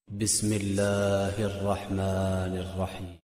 बिस्मिल्लाहिर्रहमानिर्रहीम।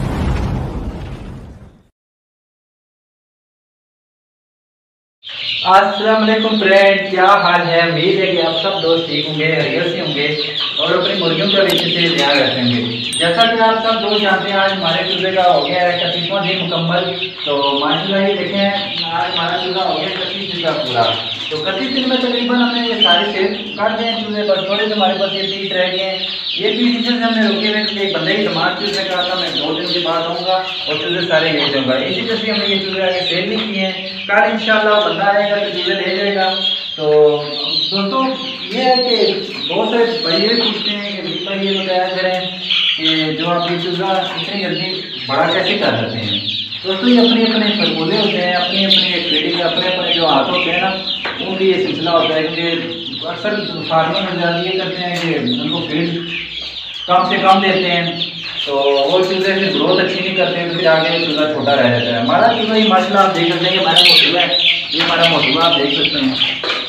अस्सलाम वालेकुम फ्रेंड, क्या हाल है। उम्मीद है कि आप सब दोस्त ठीक होंगे, हरियर से होंगे और अपनी मुर्गियों का भी अच्छे से ध्यान रखेंगे। जैसा कि आप सब दोस्त जानते हैं, आज हमारे चूल्हे का हो गया है 31वां दिन मुकम्मल। तो माशाल्लाह ये देखें, आज हमारा चूल्हा हो गया 31 दिन का पूरा। तो 31 दिन में तकरीबन हमने ये सारे सेल काट दिए हैं चूल्हे पर। थोड़े से हमारे पास ये पीस रह गए हैं। ये पीस से हमने रोके हुए थे, एक बंदे की डिमांड थी, उसने कहा था मैं 2 दिन के बाद आऊँगा और चूल्हे सारे ले जाऊँगा। इसी वजह से हमने ये चूल्हे आगे सेल नहीं किए हैं। कल इंशाल्लाह बंदा आएगा तो चूल्हे ले जाएगा। तो दोस्तों ये है कि बहुत सारे भाई ये पूछते हैं कि भाई ये बताया करें कि जो आप ये चूल्हा इतनी जल्दी बड़ा कैसे कर सकते हैं। दोस्तों ये अपने अपने फॉर्मूले होते हैं, अपनी अपनी ट्रेडिंग, अपने अपने जो हाथ होते हैं ना, उनकी ये सिलसिला होता है कि अक्सर फार्मर नजर ये करते हैं कि उनको फीड कम से कम देते हैं, तो वो चूल्हे से ग्रोथ अच्छी नहीं करते हैं, तो फिर आगे चूल्हा छोटा रह जाता है। हमारा चूल्हा ही माशाल्लाह आप देख सकते हैं, हमारा मोटूला है, ये हमारा मोटूला आप देख सकते हैं।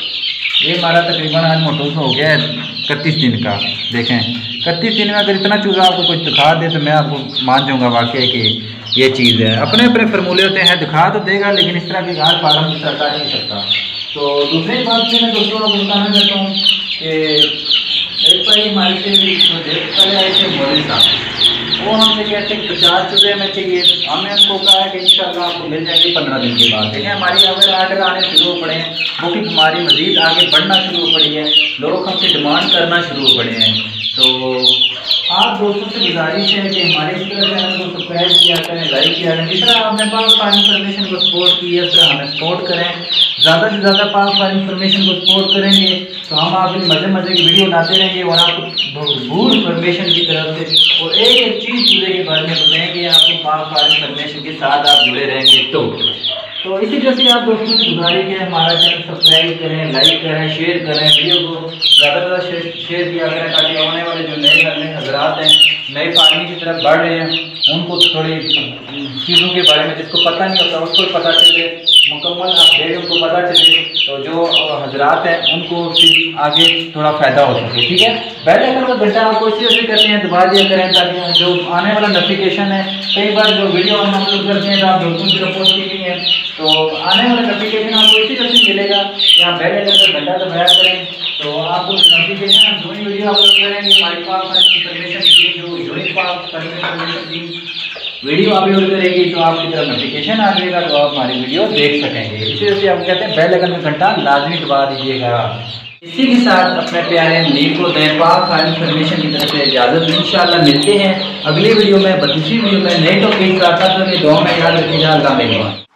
ये हमारा तकरीबन आज मोटूस हो गया है 31 दिन का। देखें 31 दिन में अगर इतना चूल्हा आपको कुछ दिखा दे तो मैं आपको मान जाऊँगा वाकई कि ये चीज़ है। अपने अपने फार्मूले होते हैं, दिखा तो देगा लेकिन इस तरह की गार फार्म करता नहीं सकता। तो दूसरी बात से मैं दोस्तों आपको बताना चाहता हूँ कि एक भाई हमारे से पहले आए थे मोदी साहब, वो हमसे कहते हैं 50 चूल्हे में चाहिए। हमने उनको कहा कि इंशाल्लाह आपको मिल जाएंगे 15 दिन के बाद। देखिए हमारी अगर आर्डर आने शुरू हो पड़े हैं, बुकिंग हमारी मज़ीद आगे बढ़ना शुरू हो पड़ी है, लोग हमसे डिमांड करना शुरू हो पड़े हैं। तो आप दोस्तों से गुजारिश है कि हमारे इस तरह चैनल को सब्सक्राइब किया करें, लाइक किया करें। जिस तरह आपने पाक फॉर इन्फॉर्मेशन को सपोर्ट की है, उस तरह हमें सपोर्ट करें। ज़्यादा से ज़्यादा पाक फॉर इन्फॉर्मेशन को सपोर्ट करेंगे तो हम आपके मज़े मज़े की वीडियो बनाते रहेंगे और आपको भरपूर इन्फॉर्मेशन की तरफ से और एक एक चीज़ चूल्हे के बारे में बताएंगे आपको। पाक फॉर इन्फॉर्मेशन के साथ आप जुड़े रहेंगे तो इसी तरह से आप दोस्तों से गुजारिश है हमारा चैनल सब्सक्राइब करें, लाइक करें, शेयर करें, वीडियो को ज़्यादा से ज़्यादा शेयर किया करें ताकि आने वाले जो नए हजरात हैं, नए फार्मिंग की तरफ बढ़ रहे हैं, उनको थोड़ी चीज़ों के बारे में जिसको पता नहीं होता उसको पता चले, मुकम्मल अपडेट उनको पता चले, तो जो हजरात हैं उनको फिर आगे थोड़ा फ़ायदा हो सके। ठीक है, बेल आइकन का घंटा आपको इसी वजह से करते हैं दबा दिया करें ताकि जो आने वाला नोटिफिकेशन है, कई बार जो वीडियो हम अपलोड करते हैं तो आप दोस्तों की तरफ पोस्ट की गई है, तो आने वाला नोटिफिकेशन आपको इसी तरह से मिलेगा। यहाँ बेल आइकन का घंटा दबाया करें तो आपको नोटिफिकेशन जो ही वीडियो अपलोड करेंगे हमारी पाक इन्फॉर्मेशन की जो यूनिक पाक इन्फॉर्मेशन की वीडियो अपलोड करेगी तो आपकी तरफ नोटिफिकेशन आ जाएगा, तो आप हमारी वीडियो देख सकेंगे। इसी वजह से आप कहते हैं बेल आइकन का घंटा लाजमी दबा दीजिएगा। इसी के साथ अपने प्यारे नील को दें पाक इन्फॉर्मेशन की तरफ से इजाज़त। इंशाल्लाह मिलते हैं अगली वीडियो में, 32वीं वीडियो में नए टॉपिक के साथ। दुआ में याद रखिएगा। अल्लाह मेहरबान।